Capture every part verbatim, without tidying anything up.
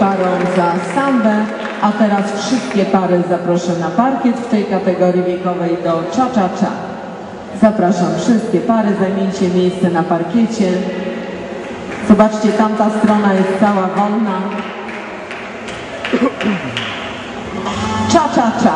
parą za sambę, a teraz wszystkie pary zaproszę na parkiet w tej kategorii wiekowej do cha-cha-cha. Zapraszam wszystkie pary, zajmijcie miejsce na parkiecie. Zobaczcie, tamta strona jest cała wolna. Cha-cha-cha.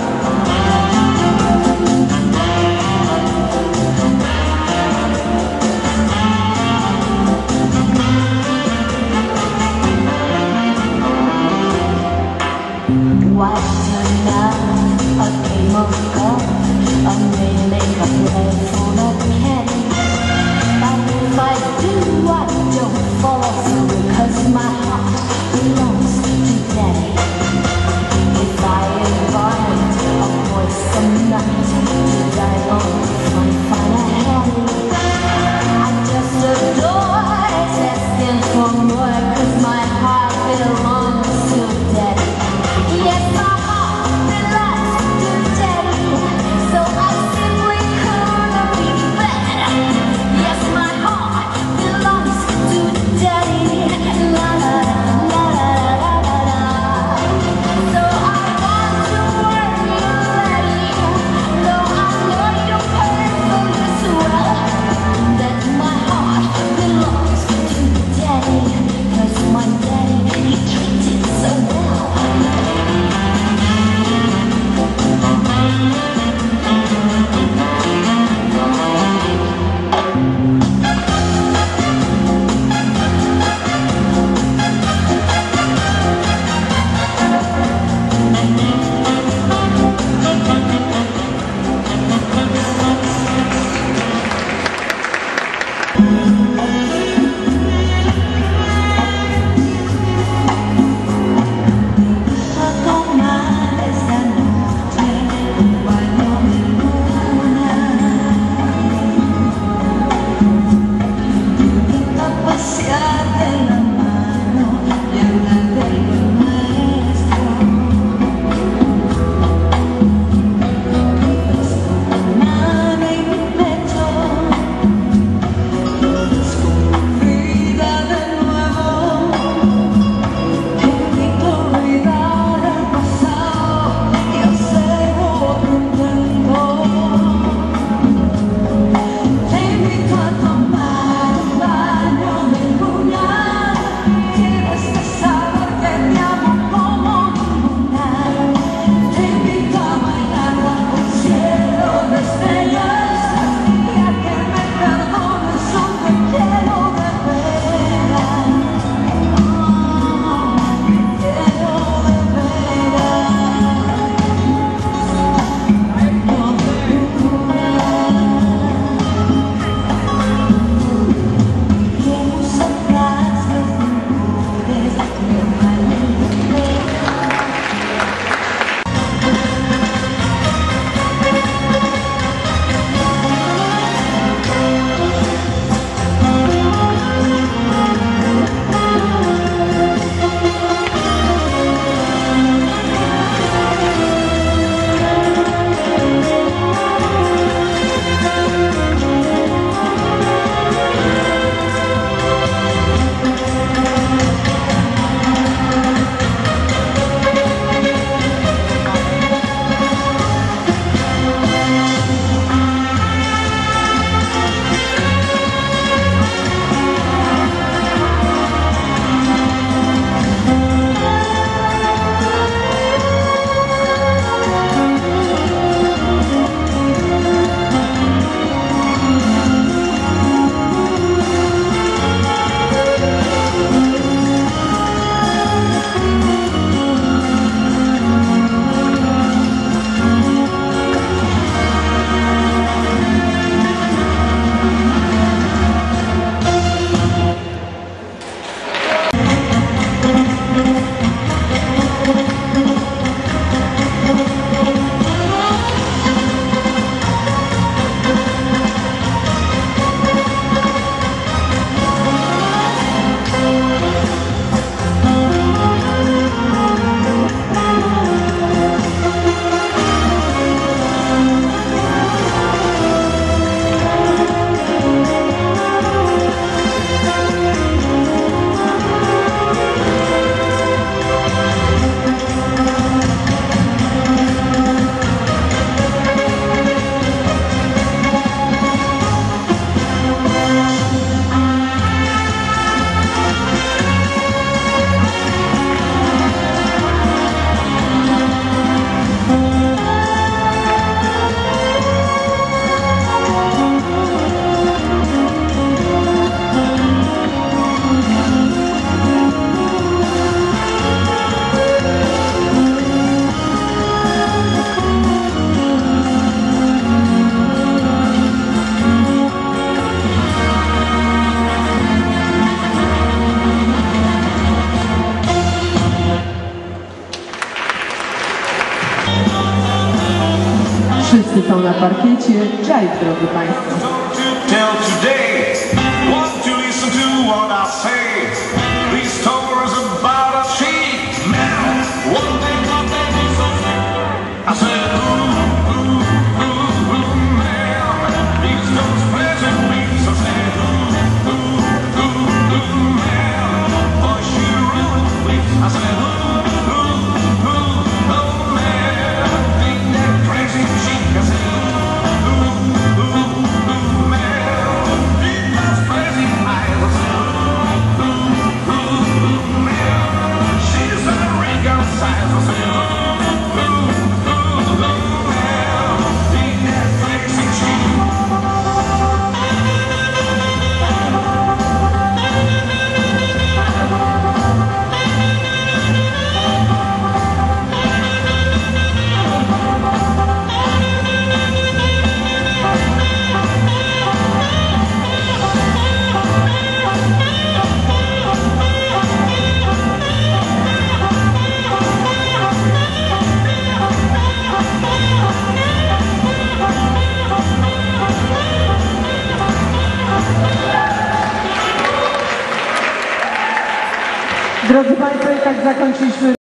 What's enough? A game of golf, a make a play for the caddy. And if I do, I don't follow through because my heart belongs to Daddy. If I invite a Wszyscy są na parkiecie. Jive, drodzy Państwo. Till today, want to listen to what I say. These stories about a sheep man. One day, one day, he's so sick. I said, ooh, ooh, ooh, ooh, man. These those pleasant weeks. I said, ooh, ooh, ooh, ooh, man. Boy, she ruined the weeks. I said, ooh, ooh, ooh, oh, man. Ain't that crazy chic? I said, ooh, ooh, ooh, ooh, man. Drodzy Państwo, i tak zakończyliśmy